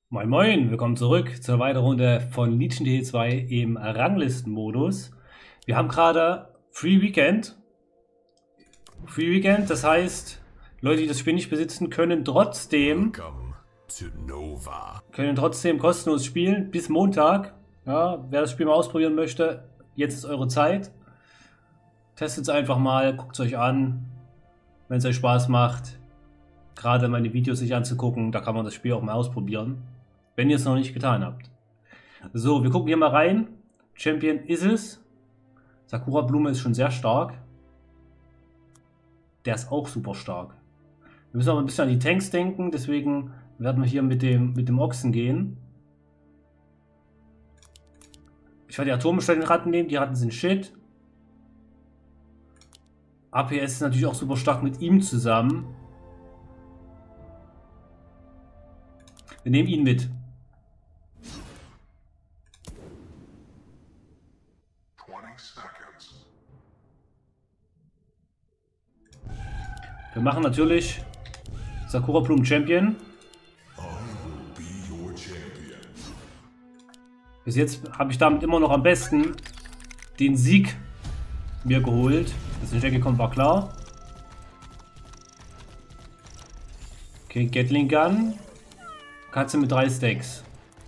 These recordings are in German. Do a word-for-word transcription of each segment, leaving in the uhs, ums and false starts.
Moin Moin, willkommen zurück zur weiteren Runde von Legion T zwei im Ranglistenmodus. Wir haben gerade Free Weekend. Free Weekend, das heißt, Leute, die das Spiel nicht besitzen, können trotzdem können trotzdem kostenlos spielen bis Montag. Ja, wer das Spiel mal ausprobieren möchte, jetzt ist eure Zeit. Testet es einfach mal, guckt es euch an, wenn es euch Spaß macht. Gerade meine Videos sich anzugucken, da kann man das Spiel auch mal ausprobieren, wenn ihr es noch nicht getan habt. So, wir gucken hier mal rein. Champion ist es. Sakura Blume ist schon sehr stark. Der ist auch super stark. Wir müssen aber ein bisschen an die Tanks denken, deswegen werden wir hier mit dem, mit dem Ochsen gehen. Ich werde die Atome statt den Ratten nehmen, die Ratten sind shit. A P S ist natürlich auch super stark mit ihm zusammen. Wir nehmen ihn mit. Wir machen natürlich Sakura Blumen Champion. Bis jetzt habe ich damit immer noch am besten den Sieg mir geholt. Dass ein Jackie kommt, war klar. Okay, Gatling Gun. Katze mit drei Stacks.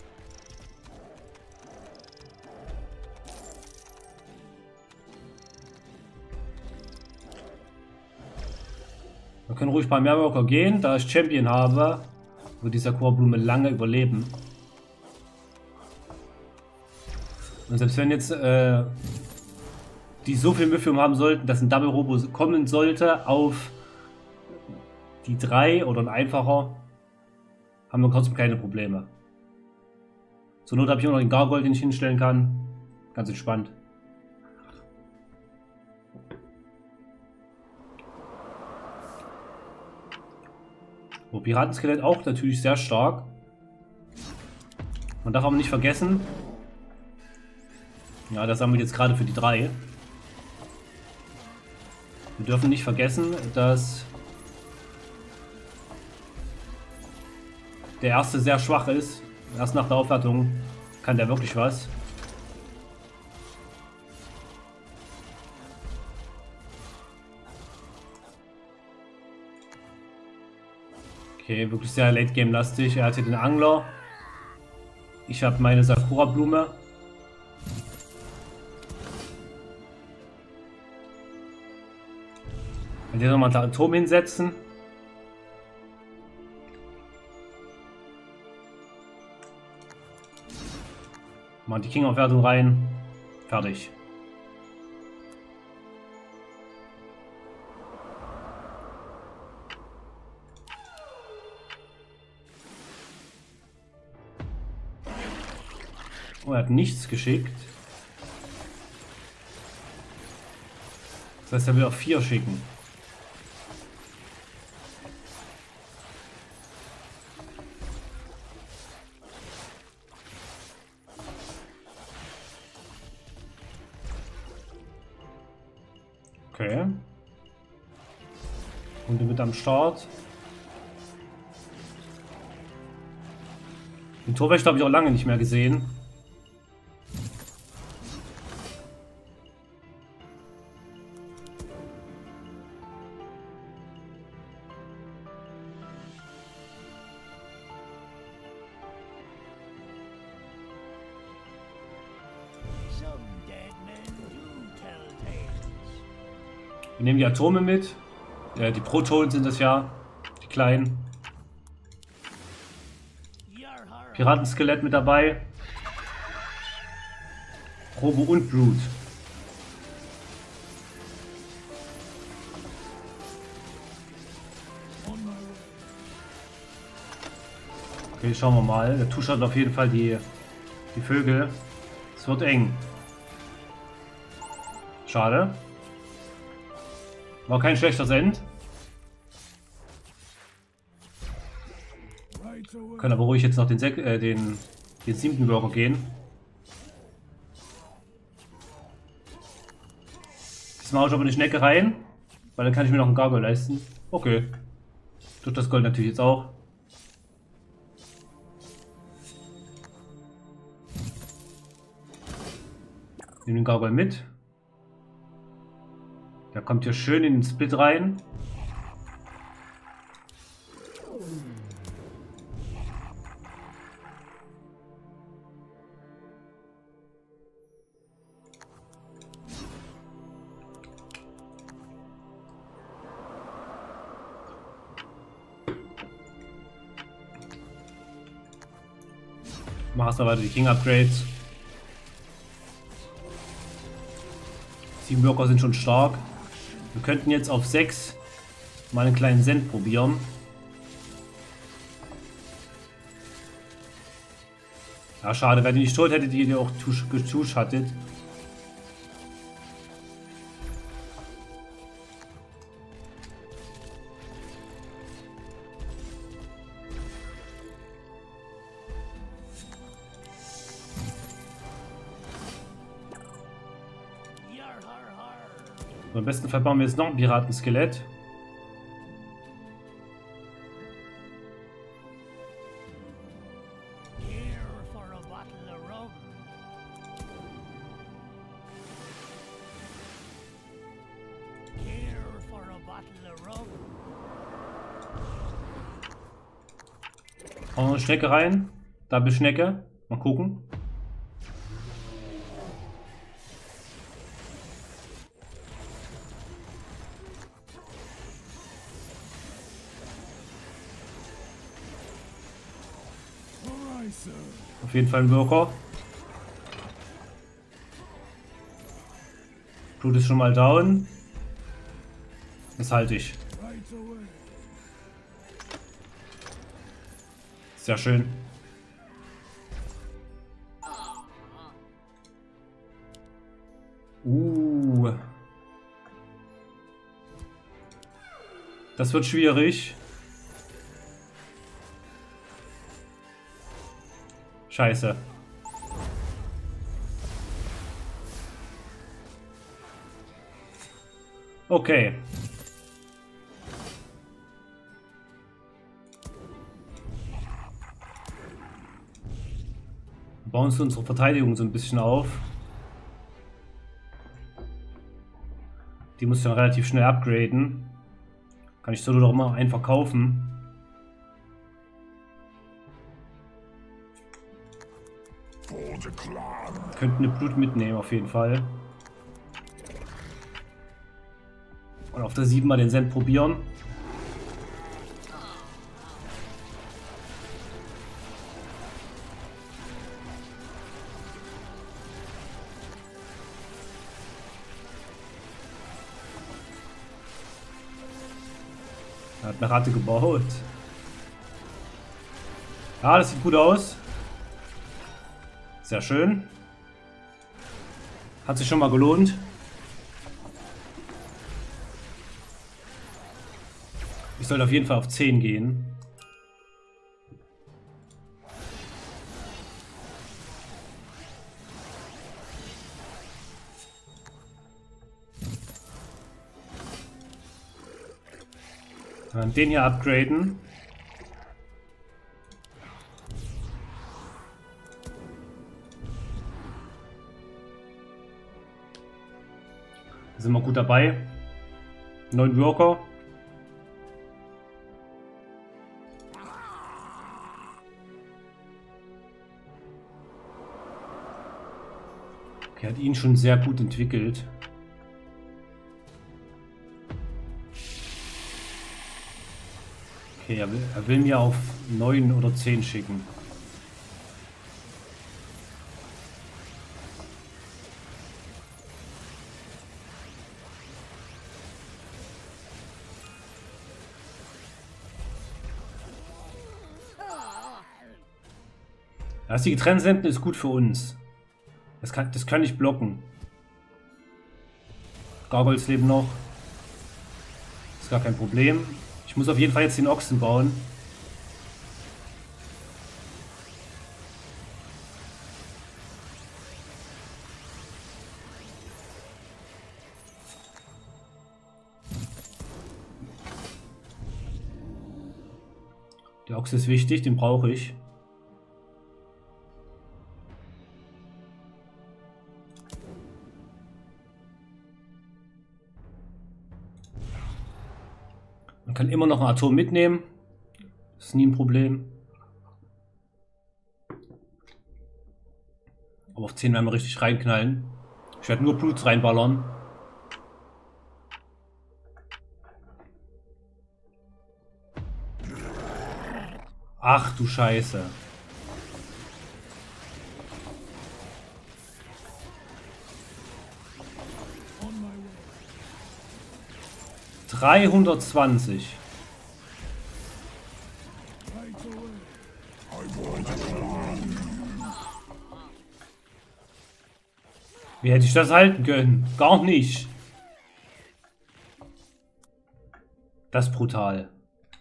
Wir können ruhig bei Mehrworker gehen, da ich Champion habe, wird die Sakura Blume lange überleben. Und selbst wenn jetzt äh, die so viel Müffium haben sollten, dass ein Double Robo kommen sollte auf die drei oder ein einfacher, haben wir trotzdem keine Probleme. Zur Not habe ich auch noch den Gargoyle, den ich hinstellen kann. Ganz entspannt. So, Piratenskelett auch natürlich sehr stark. Man darf aber nicht vergessen. Ja, das sammelt jetzt gerade für die drei. Wir dürfen nicht vergessen, dass der erste sehr schwach ist. Erst nach der Aufwertung kann der wirklich was. Okay, wirklich sehr Late Game lastig. Er hat hier den Angler. Ich habe meine Sakura Blume. Und hier nochmal einen Turm hinsetzen. Mal die King-Aufwertung rein. Fertig. Oh, er hat nichts geschickt. Das heißt, er will auf vier schicken. Okay. Und mit am Start. Den Torwächter habe ich auch lange nicht mehr gesehen. Wir nehmen die Atome mit. Ja, die Protonen sind das ja. Die kleinen. Piratenskelett mit dabei. Robo und Brute. Okay, schauen wir mal. Der Tusch hat auf jeden Fall die, die Vögel. Es wird eng. Schade. War kein schlechter Send. Können aber ruhig jetzt noch den, Sek äh, den, den siebten Worker gehen. Diesmal hau ich aber eine Schnecke rein, weil dann kann ich mir noch einen Gargoyle leisten. Okay. Durch das Gold natürlich jetzt auch. Nehmen den Gargoyle mit. Der kommt hier schön in den Split rein. Mach erstmal weiter die King Upgrades. Sieben Worker sind schon stark. Wir könnten jetzt auf sechs mal einen kleinen Send probieren. Ja, schade, wenn ihr nicht tot hättet, die ihr auch getuscht hattet. Am besten Fall bauen wir jetzt noch ein Piratenskelett. Auch noch eine Schnecke rein. Double Schnecke. Mal gucken. Auf jeden Fall ein Worker. Blut ist schon mal down. Das halte ich. Sehr schön. Uh. Das wird schwierig. Scheiße. Okay. Wir bauen uns unsere Verteidigung so ein bisschen auf. Die muss ich dann relativ schnell upgraden. Kann ich so doch mal einfach kaufen. Könnten eine Blut mitnehmen auf jeden Fall. Und auf der sieben mal den Send probieren. Er hat eine Ratte gebaut. Ja, das sieht gut aus. Sehr schön. Hat sich schon mal gelohnt. Ich sollte auf jeden Fall auf zehn gehen. Dann den hier upgraden. Da sind wir gut dabei. Neun Worker. Okay, hat ihn schon sehr gut entwickelt. Okay, er will, er will mir auf neun oder zehn schicken. Das die getrennt senden ist gut für uns. Das kann, das kann ich blocken. Gargoyles leben noch. Ist gar kein Problem. Ich muss auf jeden Fall jetzt den Ochsen bauen. Der Ochse ist wichtig, den brauche ich. Kann immer noch ein Atom mitnehmen. Ist nie ein Problem. Aber auf zehn werden wir richtig reinknallen. Ich werde nur Blut reinballern. Ach du Scheiße. dreihundertzwanzig. Wie hätte ich das halten können? Gar nicht. Das ist brutal.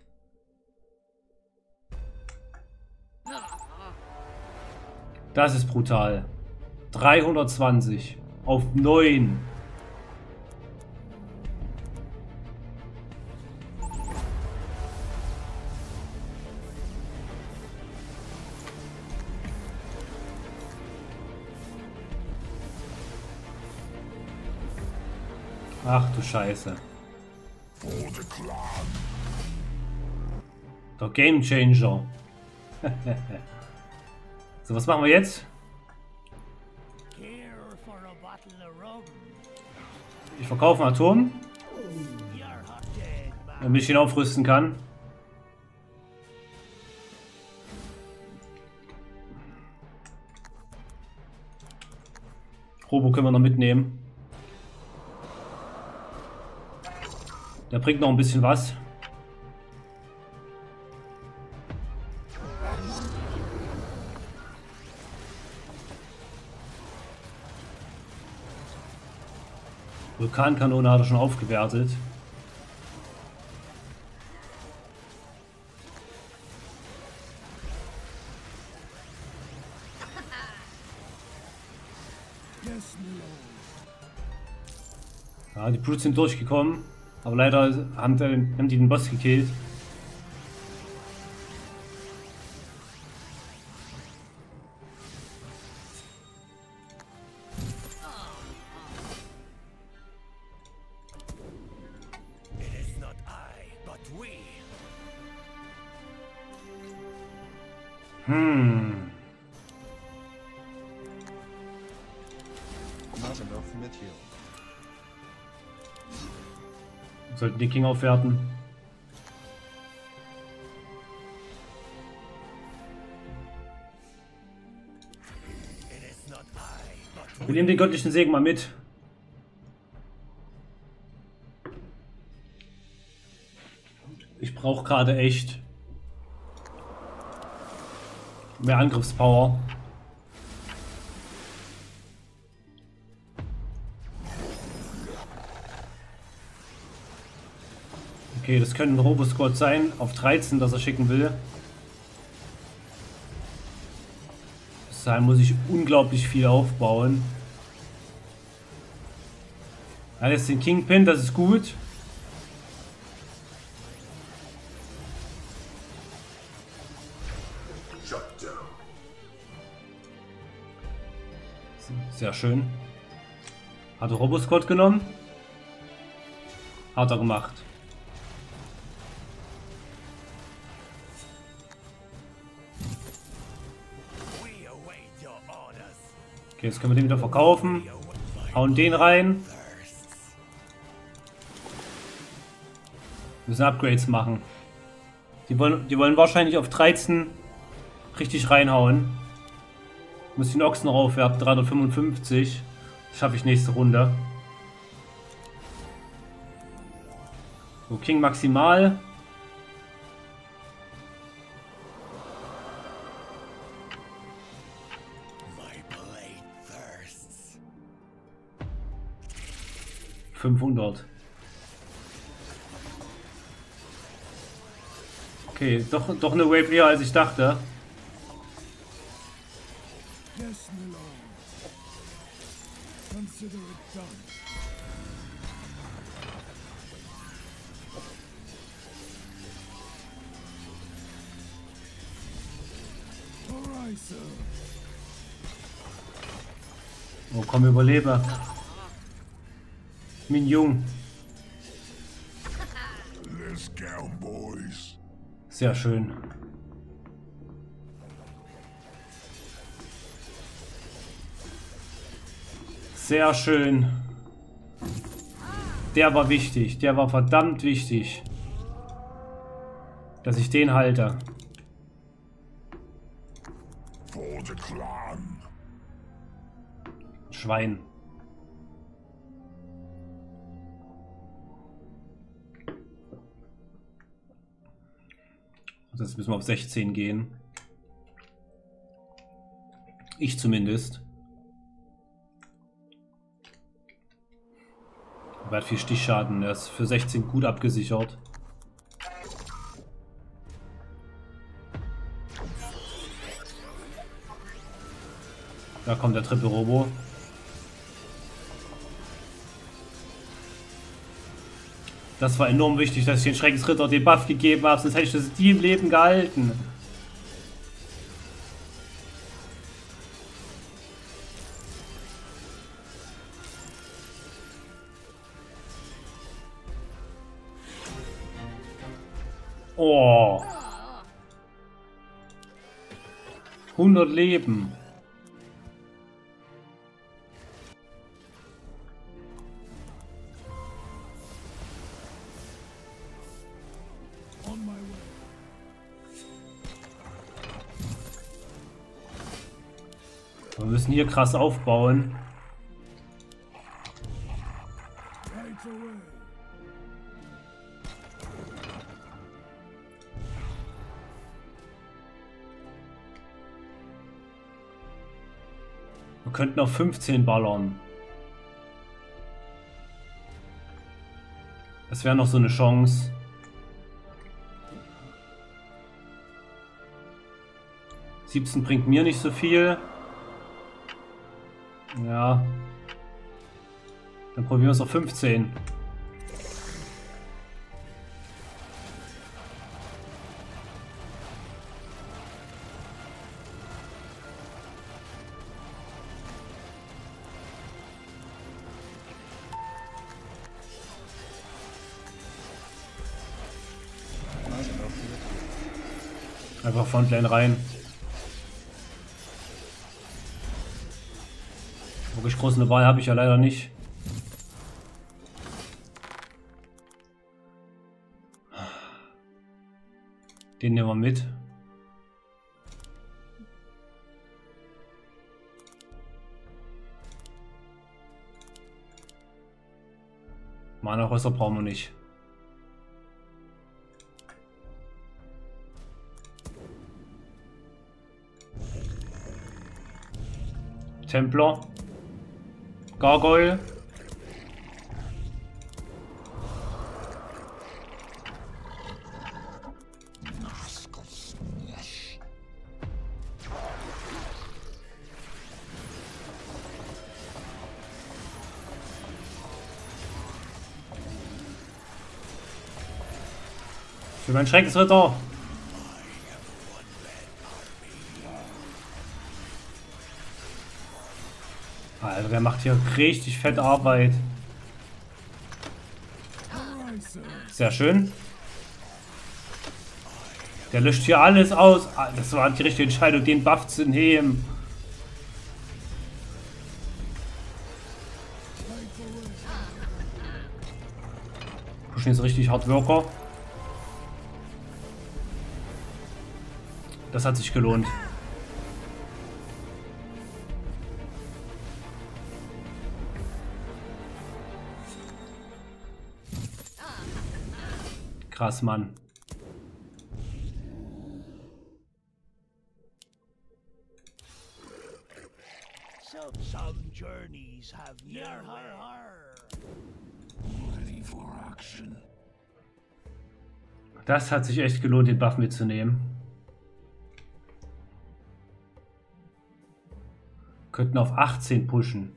Das ist brutal. dreihundertzwanzig auf neun. Ach du Scheiße. Der Game Changer. So, was machen wir jetzt? Ich verkaufe einen Atom, damit ich ihn aufrüsten kann. Robo können wir noch mitnehmen. Der bringt noch ein bisschen was. Vulkankanone hat er schon aufgewertet. Ja, die Brutes sind durchgekommen, aber leider haben, haben die den Boss gekillt. Hm. Wir sollten die King aufwerten. Wir nehmen den göttlichen Segen mal mit. Ich brauche gerade echt mehr Angriffspower. Okay, das könnte ein Robosquad sein, auf dreizehn, das er schicken will. Bis dahin muss ich unglaublich viel aufbauen. Ja, jetzt den Kingpin, das ist gut. Sehr schön. Hat er Robosquad genommen? Hat er gemacht. Okay, jetzt können wir den wieder verkaufen. Hauen den rein. Wir müssen Upgrades machen. Die wollen, die wollen wahrscheinlich auf dreizehn richtig reinhauen. Ich muss den Ochsen noch aufwerten, dreihundertfünfundfünfzig. Das schaffe ich nächste Runde. So, King maximal. fünfhundert. Okay, doch, doch eine Wave eher als ich dachte. Oh komm, überlebe. Min Jung. This girl Sehr schön. Sehr schön. Der war wichtig. Der war verdammt wichtig. Dass ich den halte. Schwein. Jetzt müssen wir auf sechzehn gehen. Ich zumindest. Er hat viel Stichschaden. Er ist für sechzehn gut abgesichert. Da kommt der Triple Robo. Das war enorm wichtig, dass ich den Schreckensritter den Buff gegeben habe, sonst hätte ich das nie im Leben gehalten. Oh. hundert Leben. Wir müssen hier krass aufbauen. Wir könnten auf fünfzehn ballern. Das wäre noch so eine Chance. siebzehn bringt mir nicht so viel. Ja. Dann probieren wir es auf fünfzehn. Einfach Frontline rein. Wirklich groß eine Wahl habe ich ja leider nicht. Den nehmen wir mit. Mana-Rösser brauchen wir nicht. Templer. Gargoyle. Für meinen Schreckensritter. Alter, der macht hier richtig fette Arbeit. Sehr schön. Der löscht hier alles aus. Das war die richtige Entscheidung, den Buff zu nehmen. Pushen jetzt richtig hart Worker. Das hat sich gelohnt. Krass, Mann. Das hat sich echt gelohnt, den Buff mitzunehmen. Könnten auf achtzehn pushen.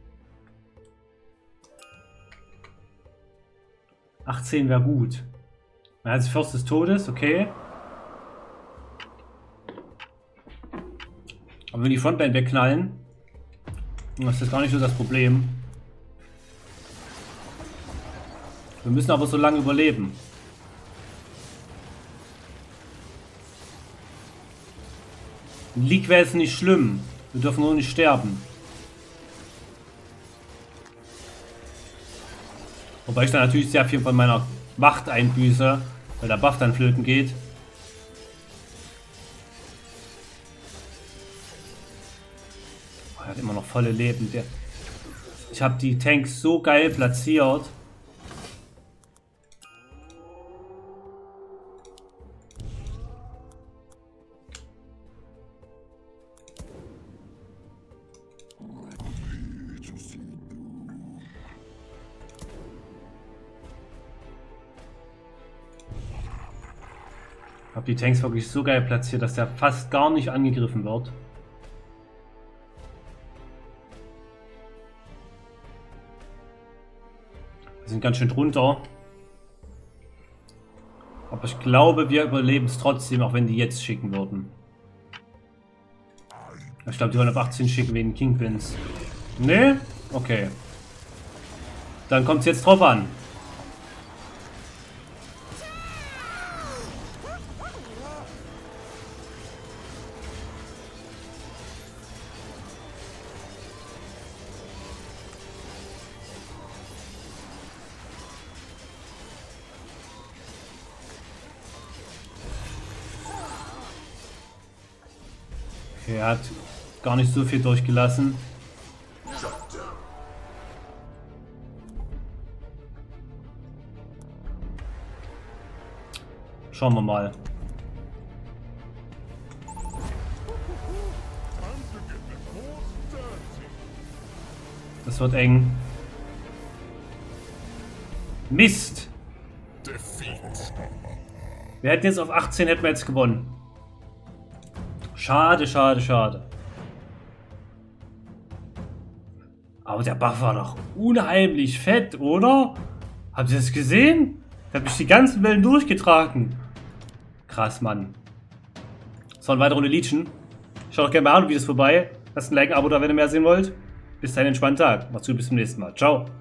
achtzehn wäre gut. Als Fürst des Todes, okay. Aber wenn die Frontline wegknallen, das ist gar nicht so das Problem. Wir müssen aber so lange überleben. Ein Leak wäre jetzt nicht schlimm. Wir dürfen nur nicht sterben. Wobei ich dann natürlich sehr viel von meiner Macht einbüße, weil der Buff dann flöten geht. Oh, er hat immer noch volle Leben. Der ich habe die Tanks so geil platziert. Habe die Tanks wirklich so geil platziert, dass der fast gar nicht angegriffen wird. Wir sind ganz schön drunter. Aber ich glaube, wir überleben es trotzdem, auch wenn die jetzt schicken würden. Ich glaube, die wollen auf achtzehn schicken wegen Kingpins. Nee? Okay. Dann kommt es jetzt drauf an. Okay, er hat gar nicht so viel durchgelassen. Schauen wir mal. Das wird eng. Mist! Wir hätten jetzt auf achtzehn hätten wir jetzt gewonnen. Schade, schade, schade. Aber der Buff war doch unheimlich fett, oder? Habt ihr das gesehen? Der hat mich die ganzen Wellen durchgetragen. Krass, Mann. So, eine weitere Runde Legion. Schaut doch gerne mal an, wie das vorbei. Lasst ein Like, ein Abo da, wenn ihr mehr sehen wollt. Bis dahin, entspannten Tag. Macht's gut, bis zum nächsten Mal. Ciao.